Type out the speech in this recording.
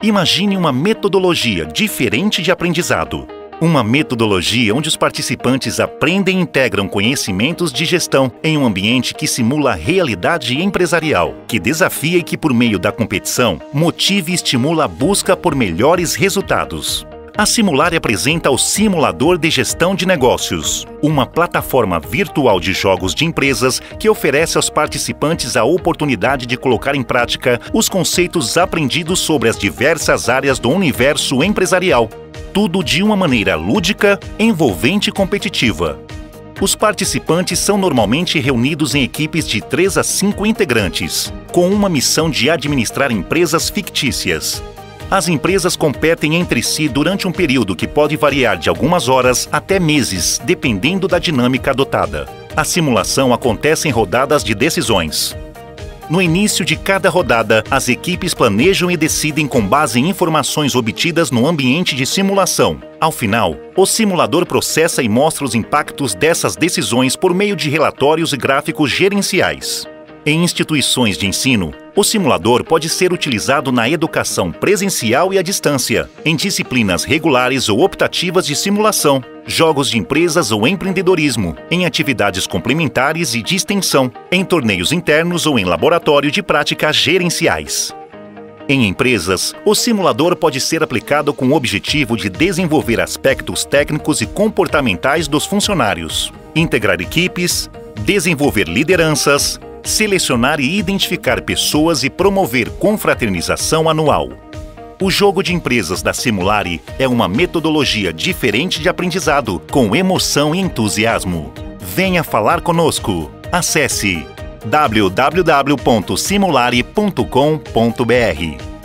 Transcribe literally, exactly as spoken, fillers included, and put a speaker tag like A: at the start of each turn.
A: Imagine uma metodologia diferente de aprendizado. Uma metodologia onde os participantes aprendem e integram conhecimentos de gestão em um ambiente que simula a realidade empresarial, que desafia e que, por meio da competição, motive e estimula a busca por melhores resultados. A Simulari apresenta o Simulador de Gestão de Negócios, uma plataforma virtual de jogos de empresas que oferece aos participantes a oportunidade de colocar em prática os conceitos aprendidos sobre as diversas áreas do universo empresarial. Tudo de uma maneira lúdica, envolvente e competitiva. Os participantes são normalmente reunidos em equipes de três a cinco integrantes, com uma missão de administrar empresas fictícias. As empresas competem entre si durante um período que pode variar de algumas horas até meses, dependendo da dinâmica adotada. A simulação acontece em rodadas de decisões. No início de cada rodada, as equipes planejam e decidem com base em informações obtidas no ambiente de simulação. Ao final, o simulador processa e mostra os impactos dessas decisões por meio de relatórios e gráficos gerenciais. Em instituições de ensino, o simulador pode ser utilizado na educação presencial e à distância, em disciplinas regulares ou optativas de simulação, jogos de empresas ou empreendedorismo, em atividades complementares e de extensão, em torneios internos ou em laboratório de práticas gerenciais. Em empresas, o simulador pode ser aplicado com o objetivo de desenvolver aspectos técnicos e comportamentais dos funcionários, integrar equipes, desenvolver lideranças, selecionar e identificar pessoas e promover confraternização anual. O jogo de empresas da Simulari é uma metodologia diferente de aprendizado, com emoção e entusiasmo. Venha falar conosco. Acesse w w w ponto simulari ponto com ponto b r.